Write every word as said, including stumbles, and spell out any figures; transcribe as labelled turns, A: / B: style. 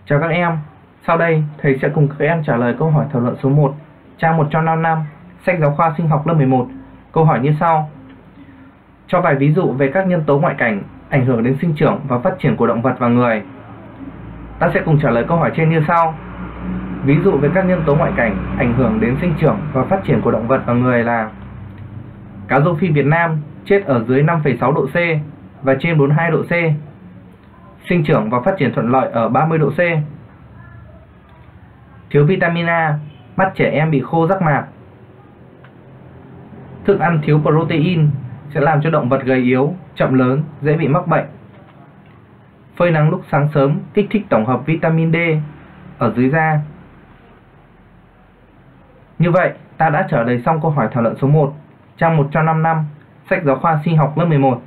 A: Chào các em, sau đây thầy sẽ cùng các em trả lời câu hỏi thảo luận số một, trang một trăm năm mươi lăm, sách giáo khoa sinh học lớp mười một. Câu hỏi như sau. Cho vài ví dụ về các nhân tố ngoại cảnh ảnh hưởng đến sinh trưởng và phát triển của động vật và người. Ta sẽ cùng trả lời câu hỏi trên như sau. Ví dụ về các nhân tố ngoại cảnh ảnh hưởng đến sinh trưởng và phát triển của động vật và người là: cá rô phi Việt Nam chết ở dưới năm phẩy sáu độ C và trên bốn mươi hai độ C. Sinh trưởng và phát triển thuận lợi ở ba mươi độ C. Thiếu vitamin A, mắt trẻ em bị khô rác mạc. Thức ăn thiếu protein sẽ làm cho động vật gầy yếu, chậm lớn, dễ bị mắc bệnh. Phơi nắng lúc sáng sớm kích thích tổng hợp vitamin D ở dưới da. Như vậy, ta đã trả lời xong câu hỏi thảo luận số một, trang một trăm năm mươi lăm, sách giáo khoa sinh học lớp mười một.